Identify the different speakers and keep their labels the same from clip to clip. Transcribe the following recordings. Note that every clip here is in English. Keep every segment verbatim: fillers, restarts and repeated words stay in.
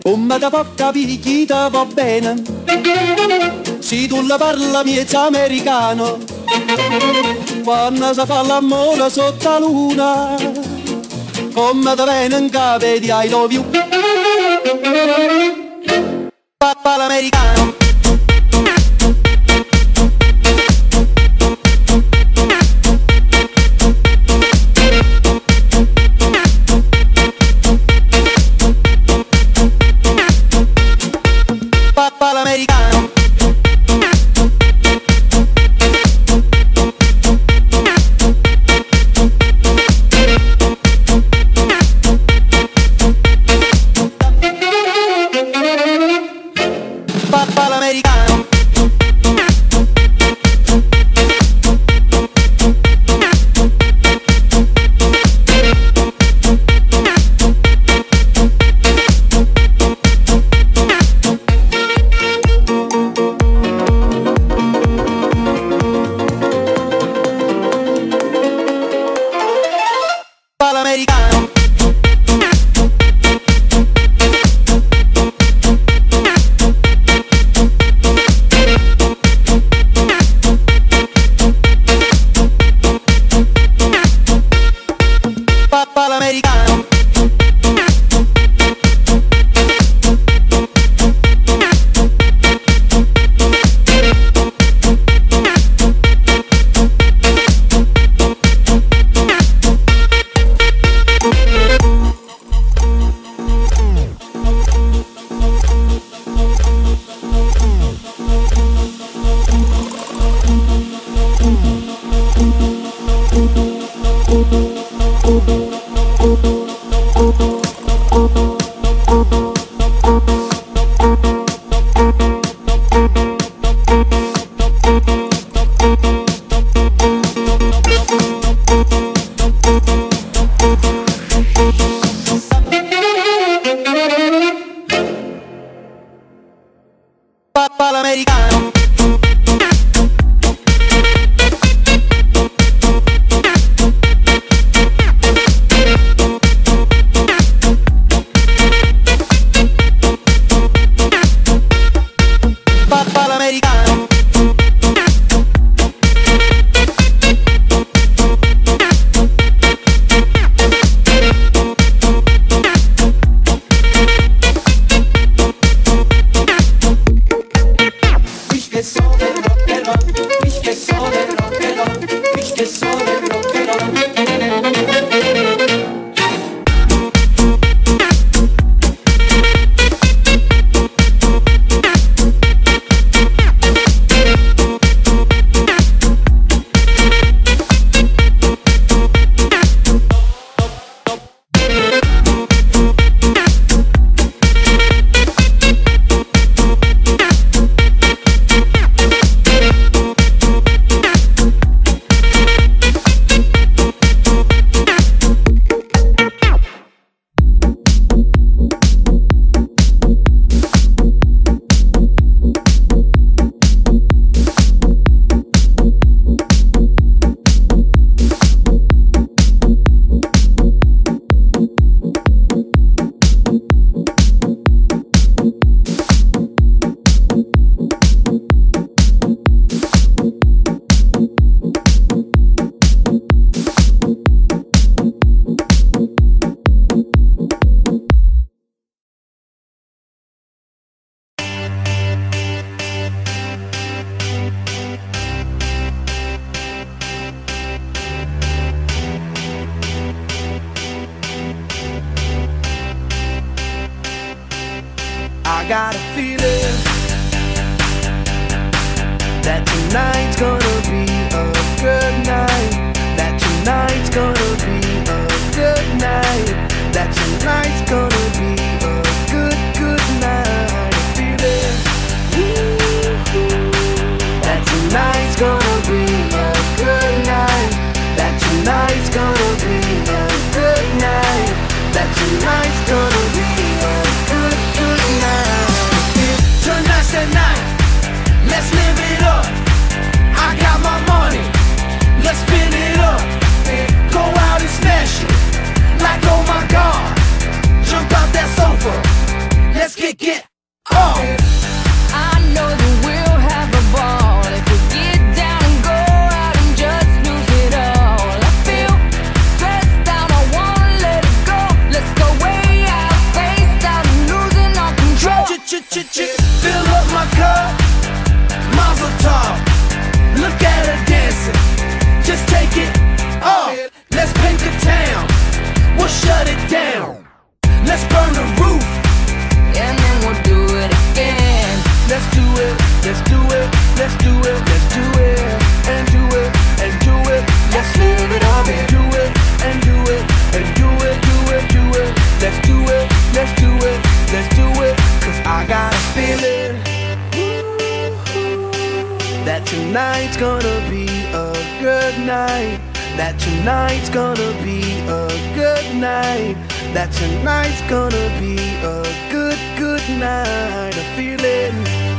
Speaker 1: Come da può capire chi ti va bene, se tu la parla miezza americano, quando si fa l'amore sotto la luna, come ti viene in capo di I love you. Papà l'americano. Papà l'americano. Papà l'americano. Papà l'americano. Papà l'americano. Papà l'americano. Ich che so del rock and roll, ich che so del rock and roll, ich che so del rock and roll. I got a feeling that tonight's gonna be a good night. That tonight's gonna be a good night. That tonight's gonna be a good, good night. A feeling that tonight's gonna be a good night. That tonight's gonna be a good night. That tonight's gonna be a good, good night. Tonight's the night, let's live it up. I got my money, let's spin it up. Go out and smash it, like oh my God. Jump out Fill up my cup, Mazel tov. Look at her dancing, just take it off. Let's paint the town, we'll shut it down. Let's burn the roof,
Speaker 2: and then we'll do it again.
Speaker 1: Let's do it, let's do it, let's do it, let's do it, and do it, and do it. Let's live it up and do it, and do it, and do it, do it, do it. Let's do it, let's do it, let's do it. Cause I got a feeling that tonight's gonna be a good night. That tonight's gonna be a good night. That tonight's gonna be a good, good night. A feeling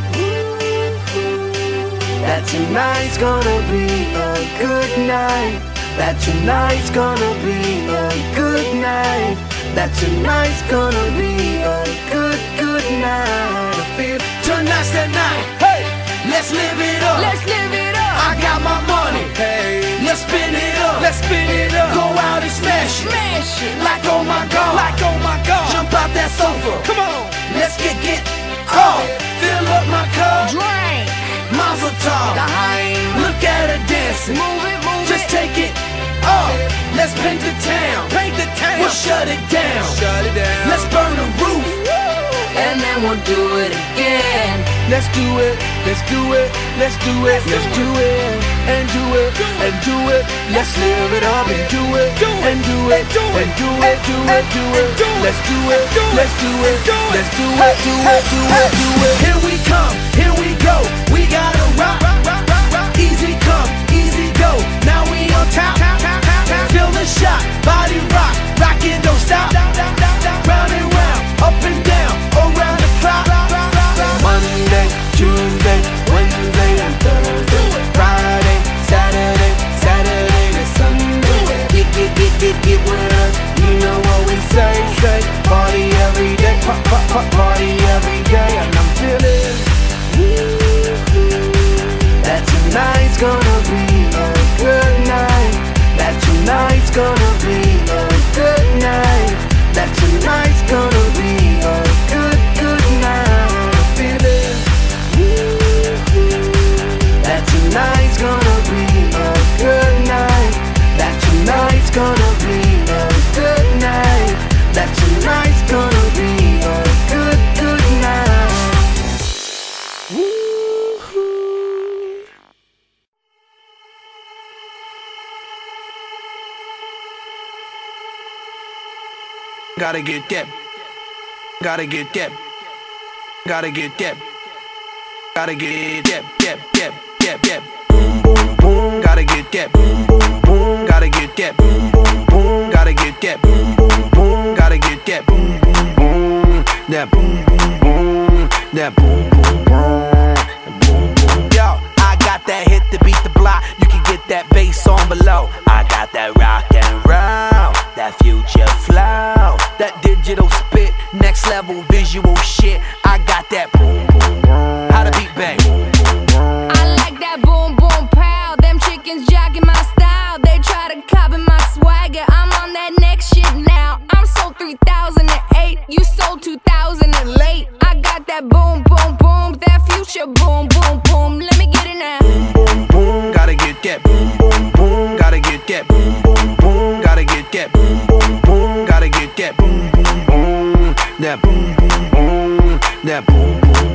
Speaker 1: that tonight's gonna be a good night. That tonight's gonna be a good night. That tonight's gonna be a good, good night. I feel tonight's the night. Hey, let's live it up.
Speaker 2: Let's live it up.
Speaker 1: I got my money. Hey, let's spin it up. Let's spin it up. Go out and smash it.
Speaker 2: Smash it.
Speaker 1: Like oh my god.
Speaker 2: Like oh my god.
Speaker 1: Jump out that sofa.
Speaker 2: Come on.
Speaker 1: Let's get get off. Fill up my cup.
Speaker 2: Drink.
Speaker 1: Mazel tov. Look at her dancing.
Speaker 2: Move it, move
Speaker 1: Just
Speaker 2: it.
Speaker 1: take it off. Let's paint the town.
Speaker 2: Paint the town.
Speaker 1: We'll shut it down.
Speaker 2: Shut it down.
Speaker 1: Let's burn the roof.
Speaker 2: And then we'll do it again.
Speaker 1: Let's do it, let's do it, let's do it, let's do it, and do it, and do it. Let's live it up and do it, and do it, and do it, do it, do it. Let's do it, let's do it, let's do it, do it, do it, do it. Here we come, here we go. We gotta rock, rock, rock, rock. Easy come, easy go. Now we on top, feel the shot, body rock, rockin' don't stop. Round and round, up and down, around the clock. Monday, Tuesday, Wednesday, and Thursday, Friday, Saturday, Saturday to Sunday. Get, get, get, get, get with us. You know what we say, say. Party every day, pop, pop, pop, party every day. And I'm feeling that tonight's gonna be a good night. That tonight's gonna be a good night. That tonight's gonna be a good, good night. That tonight's gonna be a good night. That tonight's gonna be a good night. That tonight's gonna be a good, good night. Woo-hoo. Gotta get that. Gotta get that. Gotta get that. Gotta get that, that, that, that, that. Boom, boom, boom. Gotta get that. Boom, boom, boom. Gotta get that. Boom, boom, boom. Gotta get that. Boom, boom, boom. Gotta get that. Boom, boom, boom. That boom, boom, boom. That boom, boom, boom. Boom, boom. Yo, I got that hit to beat the block. You can get that bass on below. I got that rock and roll, that future flow, that digital spit, next level visual shit. I got that boom, boom, boom. How to beat bang.
Speaker 2: I like that boom, boom, pow. Them chickens jacking my style. They try to copy my swagger. I'm on that next shit now. I'm sold three thousand eight. You sold two thousand late. I got that boom, boom, boom. That future boom, boom, boom. Let me get it now.
Speaker 1: Boom, boom, boom. Gotta get that. Boom, boom, boom. Gotta get that. Boom, boom, boom. Gotta get that. Boom, boom, boom. Gotta get that. Boom, boom, boom. That boom, boom, boom. That boom, boom,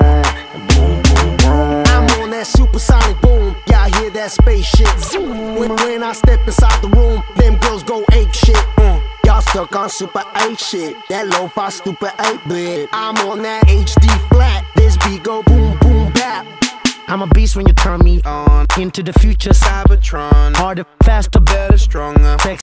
Speaker 1: boom.
Speaker 3: I'm on that supersonic boom. Y'all hear that spaceship zoom. When, when I step inside the room, them girls go ape shit. Mm. Y'all stuck on super eight shit. That lo-fi stupid eight bit. I'm on that H D flat. This beat go boom boom bap. I'm a beast when you turn me on. Into the future, Cybertron. Harder, faster, better, stronger.